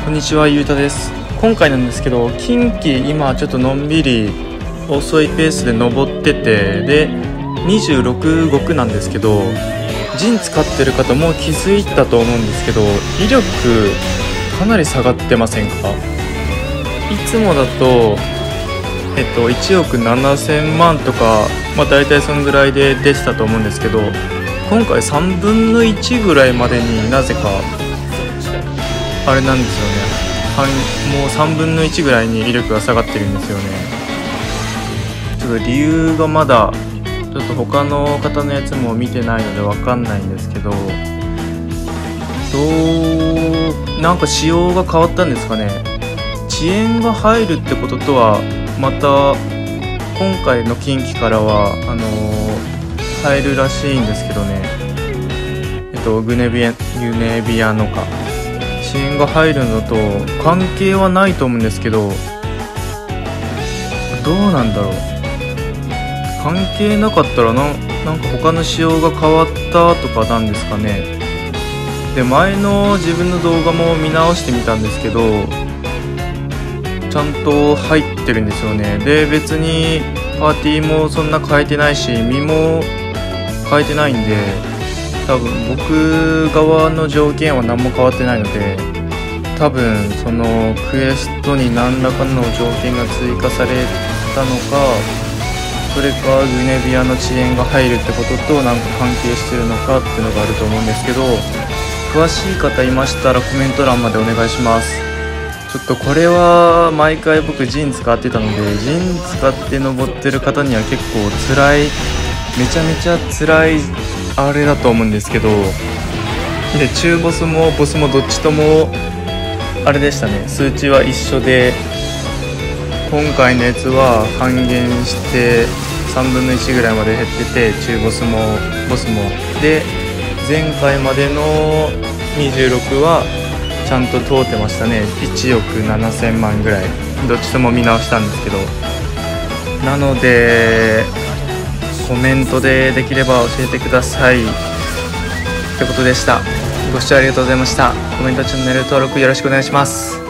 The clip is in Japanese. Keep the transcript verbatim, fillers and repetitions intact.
こんにちは、ゆうたです。今回なんですけど、近畿今ちょっとのんびり遅いペースで登ってて、でにじゅうろくごくなんですけど、ジン使ってる方も気づいたと思うんですけど、威力かなり下がってませんか？いつもだとえっといちおくななせんまんとか、まあ大体そのぐらいで出てたと思うんですけど、今回さんぶんのいちぐらいまでになぜかあれなんですよね。もうさんぶんのいちぐらいに威力が下がってるんですよね。ちょっと理由がまだちょっと他の方のやつも見てないので分かんないんですけど、どうなんか仕様が変わったんですかね。遅延が入るってこととはまた今回の近畿からはあのー、入るらしいんですけどね。えっとグネビアグネビアのか遅延が入るのと関係はないと思うんですけど、どうなんだろう。関係なかったらな、なんか他の仕様が変わったとかなんですかね。で、前の自分の動画も見直してみたんですけど、ちゃんと入ってるんですよね。で、別にパーティーもそんな変えてないし、身も変えてないんで、多分僕側の条件は何も変わってないので、多分そのクエストに何らかの条件が追加されたのか、それかグネビアの遅延が入るってこととなんか関係してるのかっていうのがあると思うんですけど、詳しい方いましたらコメント欄までお願いします。ちょっとこれは毎回僕ジン使ってたので、ジン使って登ってる方には結構辛い、めちゃめちゃ辛いあれだと思うんですけど、で中ボスもボスもどっちともあれでしたね。数値は一緒で、今回のやつは半減してさんぶんのいちぐらいまで減ってて、中ボスもボスもで、前回までのにじゅうろくはちゃんと通ってましたね。いちおくななせんまんぐらい、どっちとも見直したんですけど、なのでコメントでできれば教えてくださいってことでした。ご視聴ありがとうございました。コメント、チャンネル登録よろしくお願いします。